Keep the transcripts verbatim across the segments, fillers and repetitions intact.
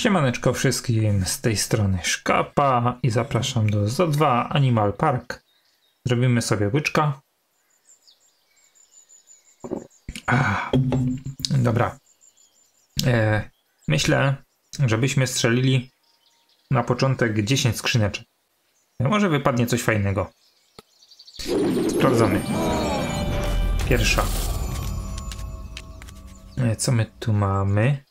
Siemaneczko wszystkim, z tej strony Szkapa i zapraszam do Z O dwa Animal Park. Zrobimy sobie łyczka. Ah, dobra. E, myślę, żebyśmy strzelili na początek dziesięć skrzyneczek. Może wypadnie coś fajnego. Sprawdzamy. Pierwsza. E, co my tu mamy?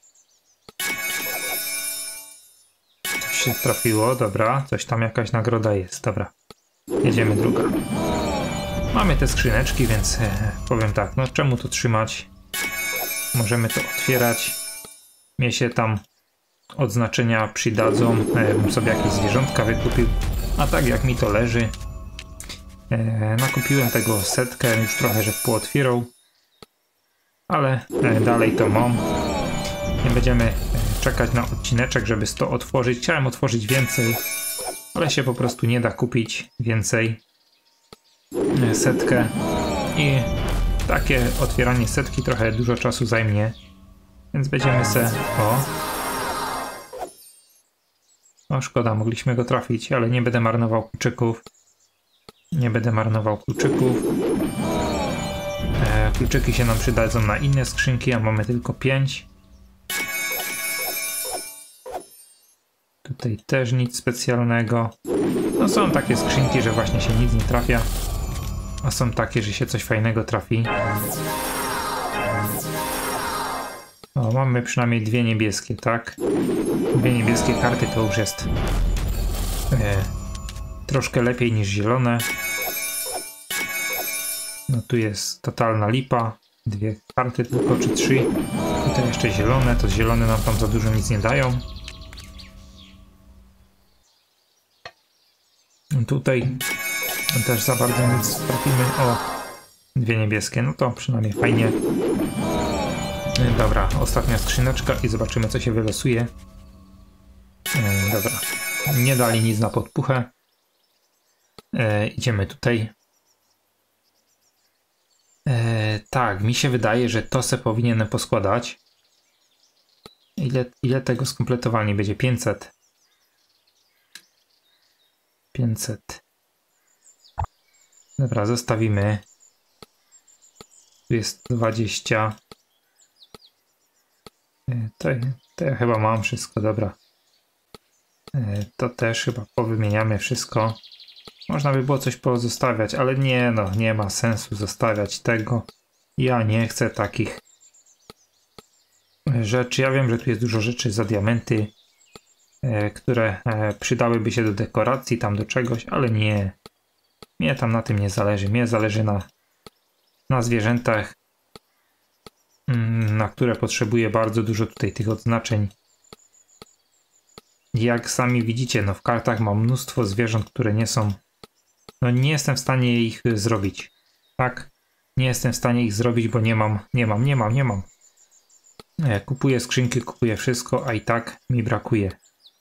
Się trafiło, dobra, coś tam jakaś nagroda jest, dobra. Jedziemy druga. Mamy te skrzyneczki, więc e, powiem tak, no czemu to trzymać? Możemy to otwierać. Mnie się tam odznaczenia przydadzą, e, bym sobie jakieś zwierzątka wykupił. A tak jak mi to leży, e, nakupiłem tego setkę, już trochę że pootwierał. Ale e, dalej to mam. Nie będziemy czekać na odcineczek, żeby to otworzyć. Chciałem otworzyć więcej, ale się po prostu nie da kupić więcej. Setkę i takie otwieranie setki trochę dużo czasu zajmie, więc będziemy se... O! O, szkoda, mogliśmy go trafić, ale nie będę marnował kluczyków. Nie będę marnował kluczyków. E, kluczyki się nam przydadzą na inne skrzynki, a mamy tylko pięć. Tutaj też nic specjalnego. No są takie skrzynki, że właśnie się nic nie trafia. A są takie, że się coś fajnego trafi. O, mamy przynajmniej dwie niebieskie, tak? Dwie niebieskie karty to już jest e, troszkę lepiej niż zielone. No tu jest totalna lipa. Dwie karty tylko, czy trzy. Tutaj jeszcze zielone, to zielone nam tam za dużo nic nie dają. Tutaj też za bardzo nic trafimy. O, dwie niebieskie, no to przynajmniej fajnie. Dobra, ostatnia skrzyneczka i zobaczymy, co się wylosuje. E, dobra, nie dali nic na podpuchę. E, idziemy tutaj. E, tak, mi się wydaje, że to se powinienem poskładać. Ile, ile tego skompletowanie będzie? pięćset. pięćset. Dobra, zostawimy. Tu jest dwadzieścia. To, to ja chyba mam wszystko, dobra. To też chyba powymieniamy wszystko. Można by było coś pozostawiać, ale nie no, nie ma sensu zostawiać tego. Ja nie chcę takich rzeczy. Ja wiem, że tu jest dużo rzeczy za diamenty, które przydałyby się do dekoracji, tam do czegoś, ale nie. Mnie tam na tym nie zależy. Mnie zależy na, na zwierzętach, na które potrzebuję bardzo dużo tutaj tych odznaczeń. Jak sami widzicie, no w kartach mam mnóstwo zwierząt, które nie są... No nie jestem w stanie ich zrobić. Tak? Nie jestem w stanie ich zrobić, bo nie mam, nie mam, nie mam, nie mam. Kupuję skrzynki, kupuję wszystko, a i tak mi brakuje.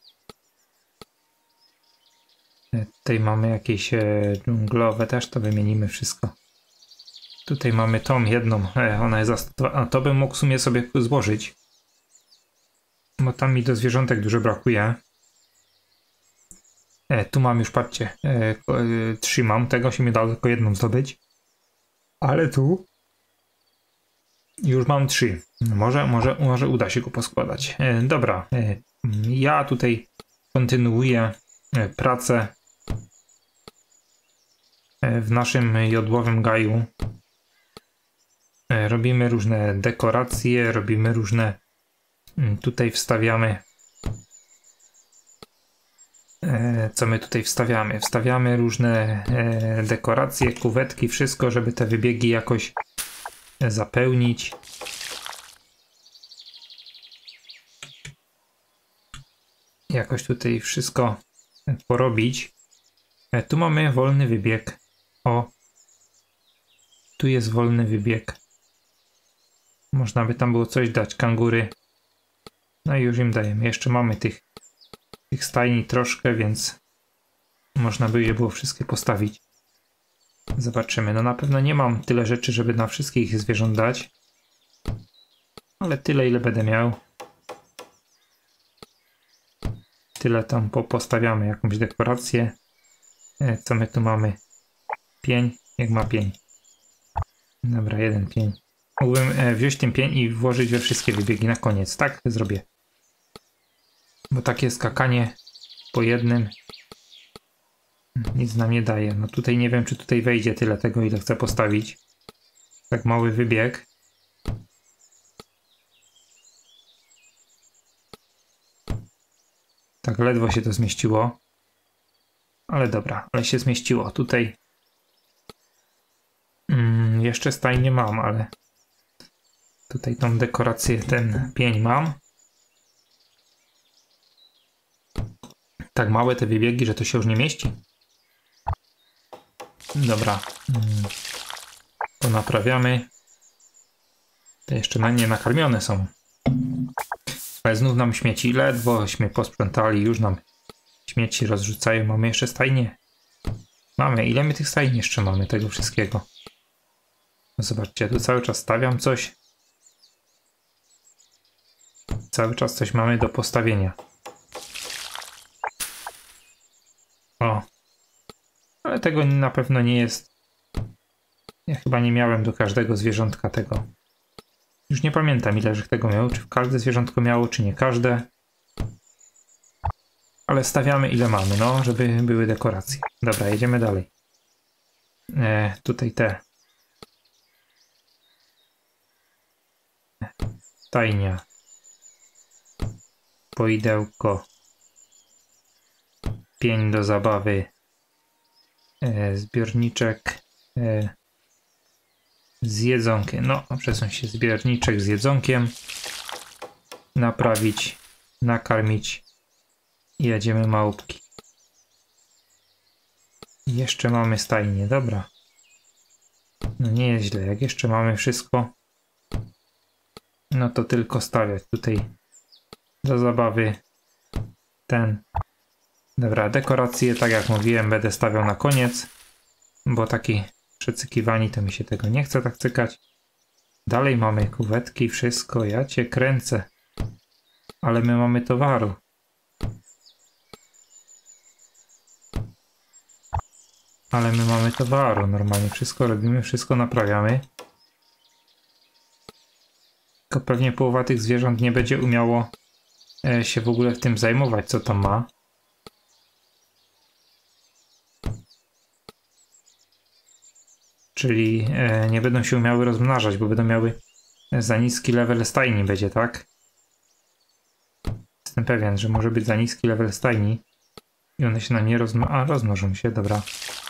Tutaj mamy jakieś e, dżunglowe, też to wymienimy wszystko. Tutaj mamy tą jedną, e, ona jest za... A to bym mógł w sumie sobie złożyć. Bo tam mi do zwierzątek dużo brakuje. E, tu mam już, patrzcie, e, e, trzymam, tego się mi dało tylko jedną zdobyć. Ale tu już mam trzy. Może, może, może uda się go poskładać. E, dobra, e, ja tutaj kontynuuję e, pracę w naszym jodłowym gaju. Robimy różne dekoracje, robimy różne... Tutaj wstawiamy... Co my tutaj wstawiamy? Wstawiamy różne dekoracje, kuwetki, wszystko, żeby te wybiegi jakoś zapełnić. Jakoś tutaj wszystko porobić. Tu mamy wolny wybieg. O, tu jest wolny wybieg. Można by tam było coś dać, kangury. No i już im dajemy. Jeszcze mamy tych, tych stajni troszkę, więc można by je było wszystkie postawić. Zobaczymy. No na pewno nie mam tyle rzeczy, żeby na wszystkich zwierząt dać. Ale tyle, ile będę miał. tyle tam po postawiamy jakąś dekorację. E, co my tu mamy? Pień, jak ma pień. Dobra, jeden pień. Mógłbym e, wziąć ten pień i włożyć we wszystkie wybiegi na koniec. Tak zrobię. Bo takie skakanie po jednym nic nam nie daje. No tutaj nie wiem, czy tutaj wejdzie tyle tego, ile chcę postawić. Tak mały wybieg. Tak ledwo się to zmieściło. Ale dobra, ale się zmieściło. Tutaj mm, jeszcze stajnie mam, ale tutaj tą dekorację, ten pień mam. Tak małe te wybiegi, że to się już nie mieści. Dobra. Mm. To naprawiamy. Te jeszcze na nie nakarmione są. Ale znów nam śmieci. Ledwośmy posprzątali. Już nam śmieci rozrzucają. Mamy jeszcze stajnie. Mamy. Ile my tych stajni jeszcze mamy? Tego wszystkiego. No zobaczcie, tu cały czas stawiam coś. Cały czas coś mamy do postawienia. O. Ale tego na pewno nie jest. Ja chyba nie miałem do każdego zwierzątka tego. Już nie pamiętam, ile żech tego miało. Czy każde zwierzątko miało, czy nie każde. Ale stawiamy ile mamy, no, żeby były dekoracje. Dobra, jedziemy dalej. E, tutaj te. Stajnia. Poidełko. Pień do zabawy. E, zbiorniczek. E, z jedzonkiem. No, przesuń się, zbiorniczek z jedzonkiem. Naprawić. Nakarmić. I jedziemy małpki. I jeszcze mamy stajnię, dobra. No nie jest źle, jak jeszcze mamy wszystko, no to tylko stawiać tutaj do zabawy ten. Dobra, dekoracje, tak jak mówiłem, będę stawiał na koniec, bo taki przecykiwani to mi się tego nie chce tak cykać. Dalej mamy kuwetki, wszystko, ja cię kręcę. Ale my mamy towaru. Ale my mamy towaru, normalnie wszystko robimy, wszystko naprawiamy. Tylko pewnie połowa tych zwierząt nie będzie umiało e, się w ogóle w tym zajmować, co tam ma. Czyli e, nie będą się umiały rozmnażać, bo będą miały za niski level stajni będzie, tak? Jestem pewien, że może być za niski level stajni i one się na nie rozmnożą. A, rozmnożą się, dobra.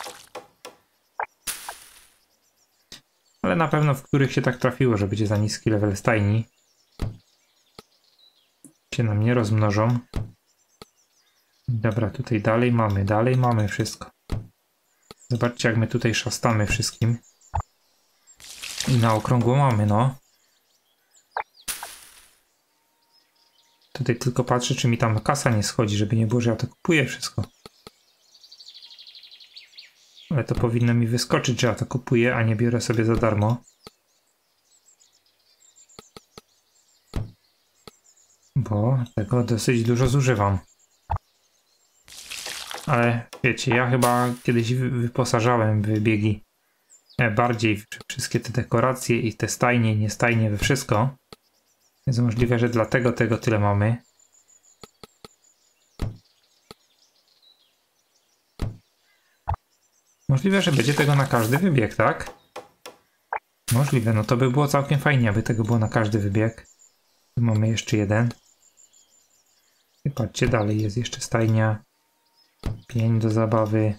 Ale na pewno w których się tak trafiło, że będzie za niski level stajni. Się nam nie rozmnożą. Dobra, tutaj dalej mamy, dalej mamy wszystko. Zobaczcie, jak my tutaj szastamy wszystkim. I na okrągło mamy, no. Tutaj tylko patrzę, czy mi tam kasa nie schodzi, żeby nie było, że ja to kupuję wszystko. Ale to powinno mi wyskoczyć, że ja to kupuję, a nie biorę sobie za darmo. Bo tego dosyć dużo zużywam. Ale wiecie, ja chyba kiedyś wyposażałem wybiegi bardziej w wszystkie te dekoracje i te stajnie i niestajnie we wszystko. Jest możliwe, że dlatego tego tyle mamy. Możliwe, że będzie tego na każdy wybieg, tak? Możliwe, no to by było całkiem fajnie, aby tego było na każdy wybieg. Tu mamy jeszcze jeden. I patrzcie, dalej jest jeszcze stajnia. Pień do zabawy.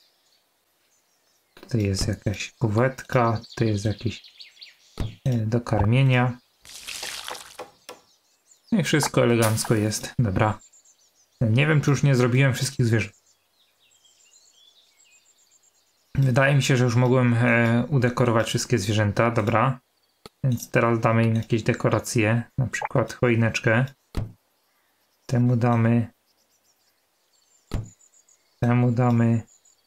Tutaj jest jakaś kuwetka. Tutaj jest jakieś do karmienia. No i wszystko elegancko jest. Dobra. Nie wiem, czy już nie zrobiłem wszystkich zwierząt. Wydaje mi się, że już mogłem e, udekorować wszystkie zwierzęta. Dobra. Więc teraz damy im jakieś dekoracje. Na przykład choineczkę. Temu damy. Temu damy.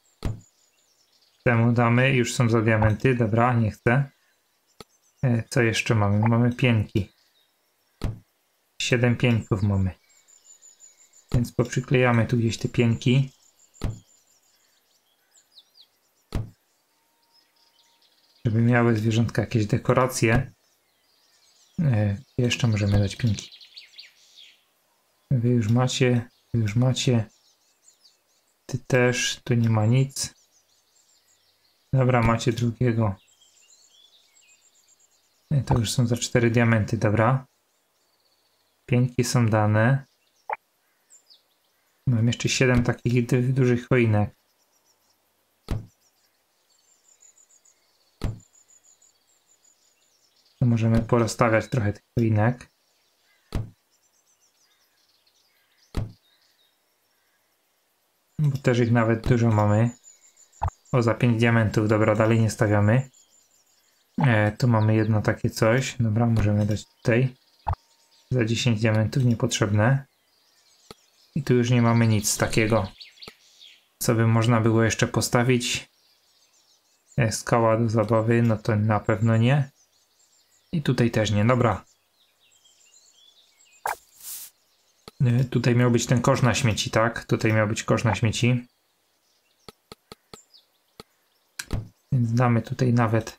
Temu damy. Już są za diamenty. Dobra, nie chcę. E, co jeszcze mamy? Mamy pieńki. Siedem pieńków mamy. Więc poprzyklejamy tu gdzieś te pięki. Żeby miały zwierzątka jakieś dekoracje. E, jeszcze możemy dać pięki. Wy już macie, wy już macie. Ty też, tu nie ma nic. Dobra, macie drugiego. E, to już są za cztery diamenty, dobra. Pięki są dane. Mam jeszcze siedem takich dużych choinek. To możemy porozstawiać trochę tych choinek. Bo też ich nawet dużo mamy. O, za pięć diamentów. Dobra, dalej nie stawiamy. E, tu mamy jedno takie coś. Dobra, możemy dać tutaj. Za dziesięć diamentów niepotrzebne. I tu już nie mamy nic takiego. Co by można było jeszcze postawić? E, skała do zabawy, no to na pewno nie. I tutaj też nie. Dobra. E, tutaj miał być ten kosz na śmieci, tak? Tutaj miał być kosz na śmieci. Więc damy tutaj nawet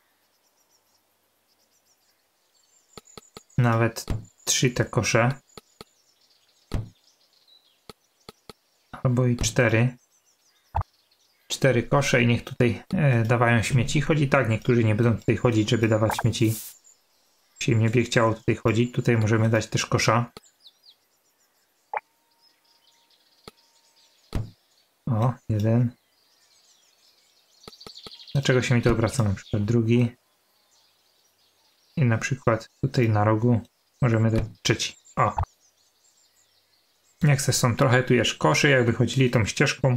nawet trzy te kosze. Albo i cztery. Cztery kosze i niech tutaj e, dawają śmieci. Chodzi tak, niektórzy nie będą tutaj chodzić, żeby dawać śmieci. Jeśli mnie by chciało tutaj chodzić, tutaj możemy dać też kosza. O, jeden. Dlaczego się mi to obraca? Na przykład drugi. I na przykład tutaj na rogu możemy dać trzeci. O. Nie chcę, są trochę tu jest koszy, jakby chodzili tą ścieżką.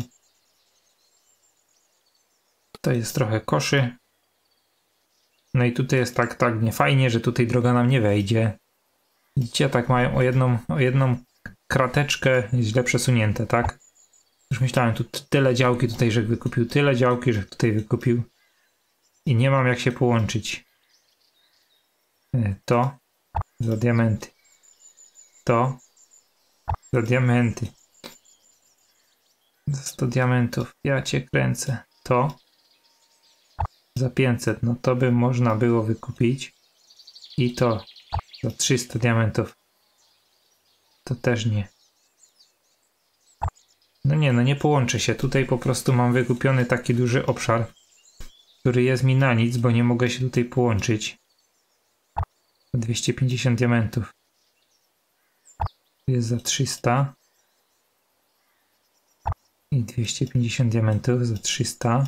To jest trochę koszy. No i tutaj jest tak, tak niefajnie, że tutaj droga nam nie wejdzie. Widzicie, tak mają o jedną, o jedną krateczkę źle przesunięte, tak? Już myślałem, tu tyle działki tutaj, że wykupił, tyle działki, że tutaj wykupił. I nie mam jak się połączyć. To za diamenty. To za diamenty. Za sto diamentów. Ja cię kręcę. To za pięćset. No to by można było wykupić. I to za trzysta diamentów. To też nie. No nie, no nie połączę się. Tutaj po prostu mam wykupiony taki duży obszar, który jest mi na nic, bo nie mogę się tutaj połączyć. dwieście pięćdziesiąt diamentów. Jest za trzysta. I dwieście pięćdziesiąt diamentów za trzysta.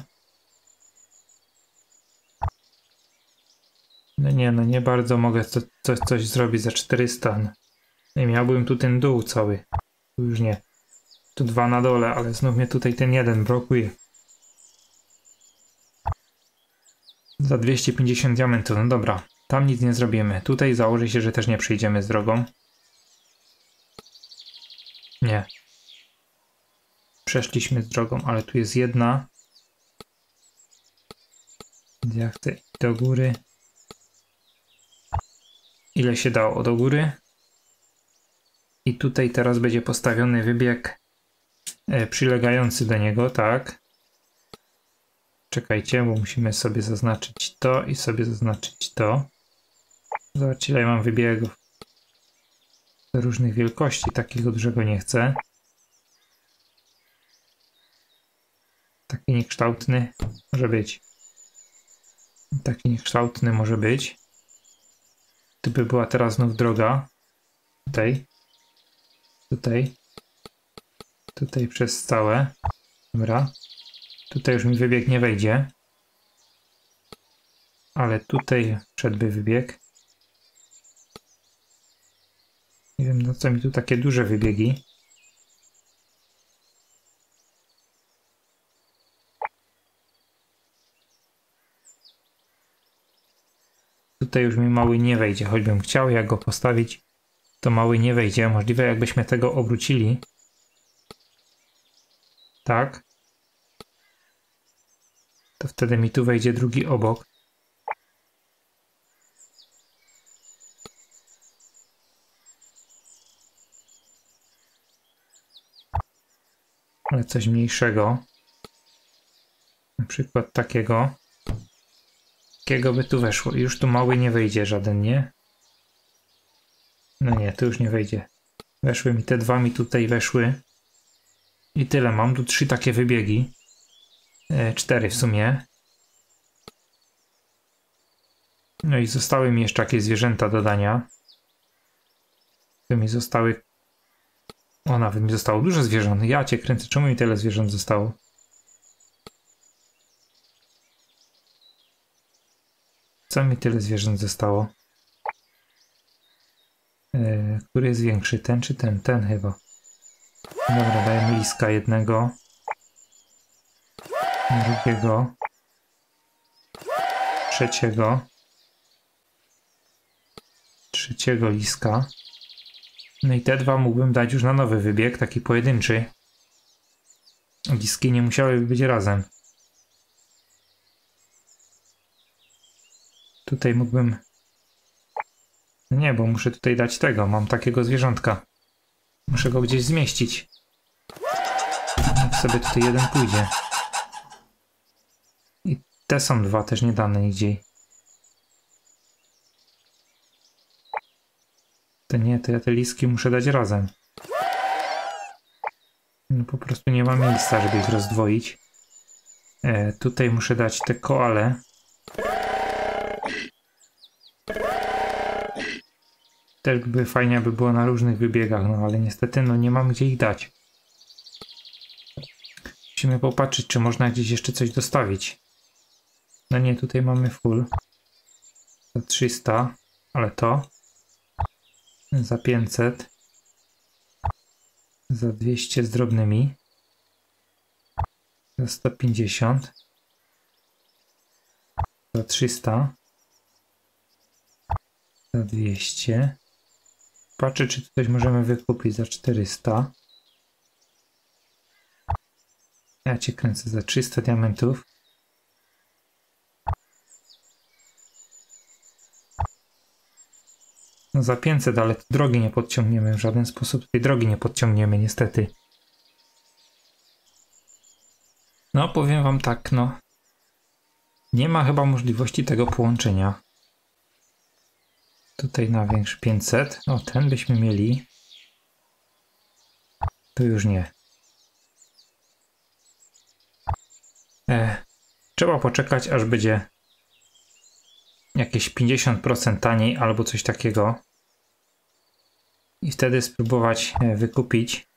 No nie, no nie bardzo mogę co, co, coś zrobić za czterysta. No i miałbym tu ten dół cały. Tu już nie. Tu dwa na dole, ale znów mnie tutaj ten jeden blokuje. Za dwieście pięćdziesiąt diamentów, no dobra. Tam nic nie zrobimy. Tutaj założę się, że też nie przejdziemy z drogą. Nie. Przeszliśmy z drogą, ale tu jest jedna. Ja chcę iść do góry. Ile się dało do góry? I tutaj teraz będzie postawiony wybieg e, przylegający do niego, tak? Czekajcie, bo musimy sobie zaznaczyć to i sobie zaznaczyć to. Zobaczcie, ile ja mam wybiegów. Do różnych wielkości, takiego dużego nie chcę. Taki niekształtny może być. Taki niekształtny może być. Tu by była teraz znów droga. Tutaj. Tutaj. Tutaj przez całe. Dobra. Tutaj już mi wybieg nie wejdzie. Ale tutaj wszedłby wybieg. Nie wiem, na co mi tu takie duże wybiegi. Tutaj już mi mały nie wejdzie, choćbym chciał, jak go postawić, to mały nie wejdzie. Możliwe, jakbyśmy tego obrócili. Tak. To wtedy mi tu wejdzie drugi obok. coś mniejszego. Na przykład takiego. Takiego by tu weszło. Już tu mały nie wejdzie żaden, nie? No nie, tu już nie wejdzie. Weszły mi te dwa, mi tutaj weszły. I tyle. Mam tu trzy takie wybiegi. E, cztery w sumie. No i zostały mi jeszcze jakieś zwierzęta do dania. Tu mi zostały... O, nawet mi zostało dużo zwierząt. Ja cię kręcę. Czemu mi tyle zwierząt zostało? Co mi tyle zwierząt zostało? Yy, który jest większy? Ten czy ten? Ten chyba. Dobra, dajemy liska jednego. Drugiego. Trzeciego. Trzeciego liska. No i te dwa mógłbym dać już na nowy wybieg, taki pojedynczy. Liski nie musiałyby być razem. Tutaj mógłbym... Nie, bo muszę tutaj dać tego. Mam takiego zwierzątka. Muszę go gdzieś zmieścić. Niech sobie tutaj jeden pójdzie. I te są dwa też nie dane nigdzie. To nie, to ja te liski muszę dać razem. No po prostu nie ma miejsca, żeby ich rozdwoić. E, tutaj muszę dać te koale. Też by fajnie by było na różnych wybiegach, no ale niestety no nie mam gdzie ich dać. Musimy popatrzeć, czy można gdzieś jeszcze coś dostawić. No nie, tutaj mamy full. Za trzysta, ale to. Za pięćset. Za dwieście z drobnymi. Za sto pięćdziesiąt. Za trzysta. Za dwieście. Patrzę, czy coś możemy wykupić za czterysta. Ja cię kręcę za trzysta diamentów. No za pięćset, ale drogi nie podciągniemy w żaden sposób. Tej drogi nie podciągniemy niestety. No powiem wam tak, no. Nie ma chyba możliwości tego połączenia. Tutaj na większy pięćset. O, ten byśmy mieli. To już nie. E, trzeba poczekać, aż będzie jakieś pięćdziesiąt procent taniej albo coś takiego. I wtedy spróbować wykupić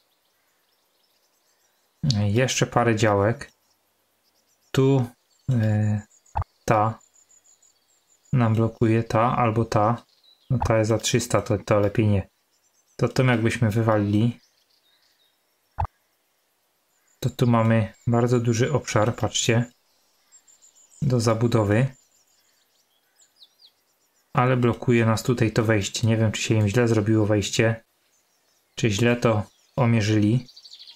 jeszcze parę działek. Tu e, ta nam blokuje, ta albo ta. No ta jest za trzysta, to, to lepiej nie. To tym jakbyśmy wywalili. To tu mamy bardzo duży obszar, patrzcie. Do zabudowy. Ale blokuje nas tutaj to wejście. Nie wiem, czy się im źle zrobiło wejście. Czy źle to omierzyli.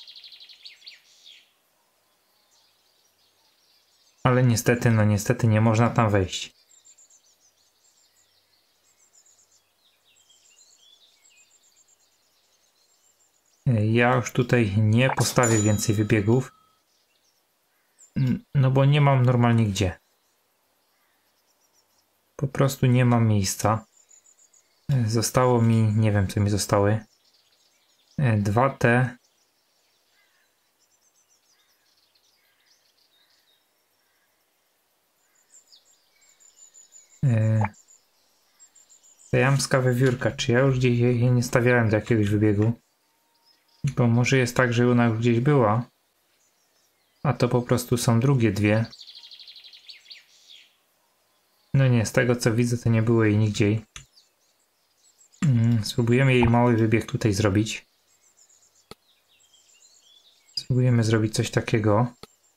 Ale niestety, no niestety nie można tam wejść. Ja już tutaj nie postawię więcej wybiegów. No bo nie mam normalnie gdzie. Po prostu nie mam miejsca. Zostało mi, nie wiem co mi zostały. dwa te. Ta jamska wiewiórka. Czy ja już gdzieś jej nie stawiałem do jakiegoś wybiegu? Bo może jest tak, że ona już gdzieś była. A to po prostu są drugie dwie. No nie, z tego co widzę, to nie było jej nigdzie. Hmm, spróbujemy jej mały wybieg tutaj zrobić. Spróbujemy zrobić coś takiego.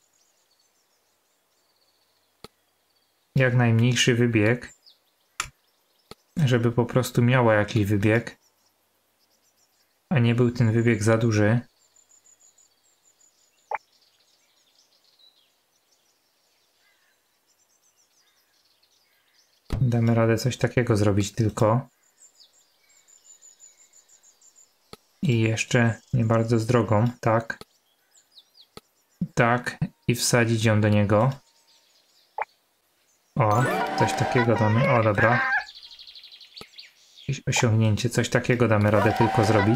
Jak najmniejszy wybieg. Żeby po prostu miała jakiś wybieg. A nie był ten wybieg za duży. Damy radę coś takiego zrobić tylko. I jeszcze nie bardzo z drogą, tak. tak i wsadzić ją do niego. O, coś takiego damy. O, dobra. Jakieś osiągnięcie, coś takiego damy radę tylko zrobić.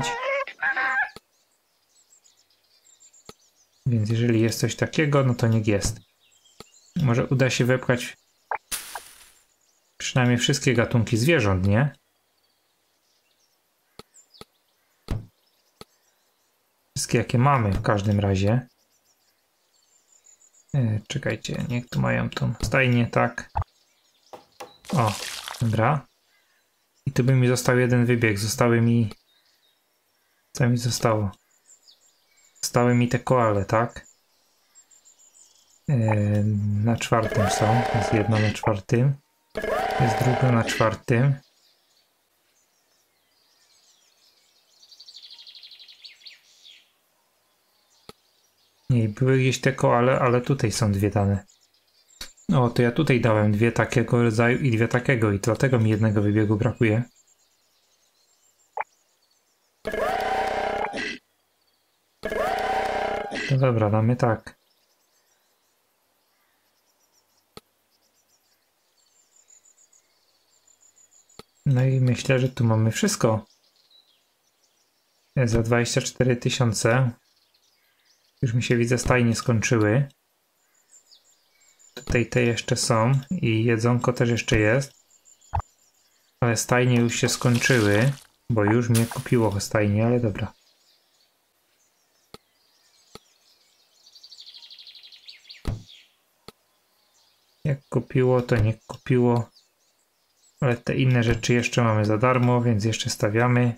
Więc jeżeli jest coś takiego, no to niech jest. Może uda się wepchać przynajmniej wszystkie gatunki zwierząt, nie? Wszystkie jakie mamy w każdym razie. E, czekajcie, niech tu mają tą stajnię, tak. O, dobra. I tu by mi został jeden wybieg. Zostały mi... Co mi zostało? Zostały mi te koale, tak? E, na czwartym są. Jest jedno na czwartym. Jest druga na czwartym. Nie, były gdzieś te koale, ale tutaj są dwie dane. O, to ja tutaj dałem dwie takiego rodzaju i dwie takiego i dlatego mi jednego wybiegu brakuje. No dobra, damy tak. No i myślę, że tu mamy wszystko. Za dwadzieścia cztery tysiące. Już mi się widzę stajnie skończyły. Tutaj te jeszcze są i jedzonko też jeszcze jest. Ale stajnie już się skończyły, bo już mnie kupiło stajnie, ale dobra. Jak kupiło, to nie kupiło. Ale te inne rzeczy jeszcze mamy za darmo, więc jeszcze stawiamy.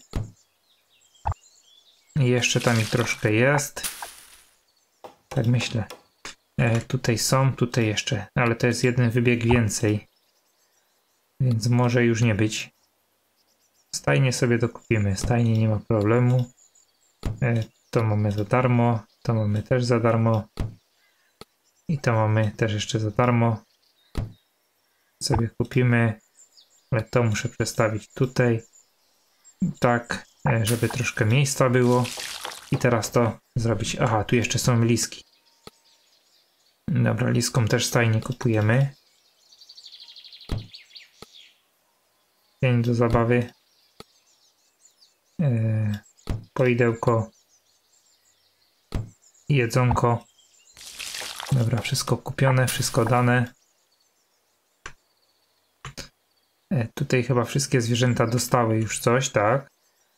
I jeszcze tam ich troszkę jest. Tak myślę. E, tutaj są, tutaj jeszcze. Ale to jest jeden wybieg więcej. Więc może już nie być. Stajnie sobie dokupimy. Stajnie nie ma problemu. E, to mamy za darmo. To mamy też za darmo. I to mamy też jeszcze za darmo. Sobie kupimy. Ale to muszę przestawić tutaj. Tak, e, żeby troszkę miejsca było. I teraz to zrobić. Aha, tu jeszcze są liski. Dobra, liskom też stajnie kupujemy. Dzień do zabawy. Yy, poidełko. Jedzonko. Dobra, wszystko kupione, wszystko dane. Yy, tutaj chyba wszystkie zwierzęta dostały już coś, tak?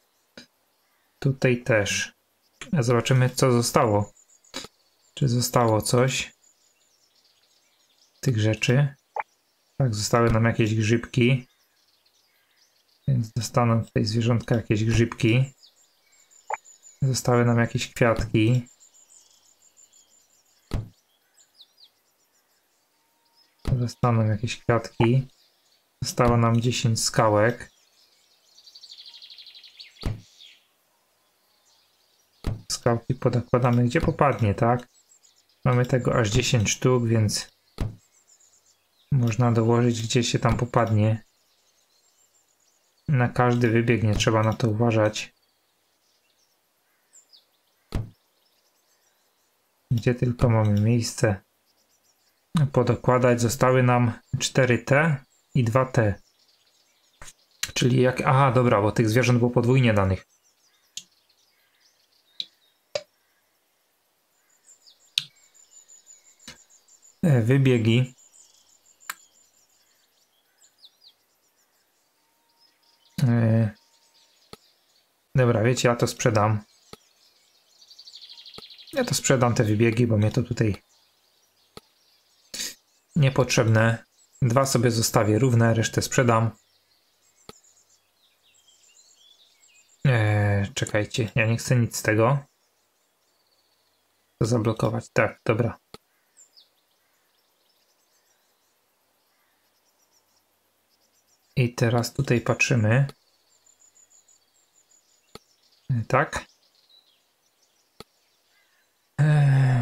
Tutaj też. Zobaczymy, co zostało. Czy zostało coś tych rzeczy? Tak, zostały nam jakieś grzybki. Więc dostaną tutaj zwierzątka jakieś grzybki. Zostały nam jakieś kwiatki. Dostaną jakieś kwiatki. Zostało nam dziesięć skałek. Skałki podakładamy gdzie popadnie, tak? Mamy tego aż dziesięć sztuk, więc można dołożyć gdzie się tam popadnie. Na każdy wybieg nie trzeba na to uważać. Gdzie tylko mamy miejsce podokładać. Zostały nam cztery T i dwa T. Czyli jak... Aha, dobra, bo tych zwierząt było podwójnie danych. Wybiegi. Yy. Dobra, wiecie, ja to sprzedam. Ja to sprzedam te wybiegi, bo mnie to tutaj niepotrzebne. Dwa sobie zostawię równe, resztę sprzedam. Yy, czekajcie, ja nie chcę nic z tego. To zablokować. Tak, dobra. I teraz tutaj patrzymy. Tak. Eee.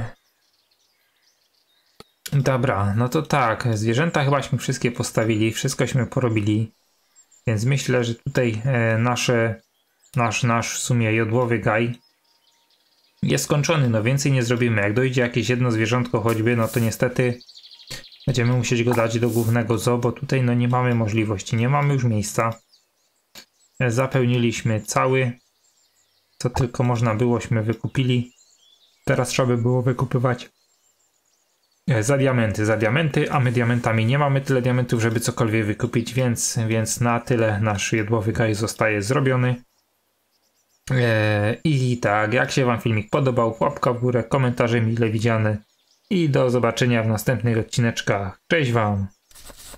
Dobra, no to tak. Zwierzęta chybaśmy wszystkie postawili, wszystkośmy porobili. Więc myślę, że tutaj e, nasze, nasz, nasz w sumie jodłowy gaj jest skończony, no więcej nie zrobimy. Jak dojdzie jakieś jedno zwierzątko choćby, no to niestety będziemy musieć go dać do głównego zoo, bo tutaj no nie mamy możliwości, nie mamy już miejsca. Zapełniliśmy cały, co tylko można byłośmy wykupili. Teraz trzeba by było wykupywać za diamenty, za diamenty, a my diamentami nie mamy tyle diamentów, żeby cokolwiek wykupić, więc, więc na tyle nasz jodłowy kaj zostaje zrobiony. Eee, I tak, jak się wam filmik podobał, łapka w górę, komentarze mile widziane i do zobaczenia w następnych odcineczkach. Cześć wam!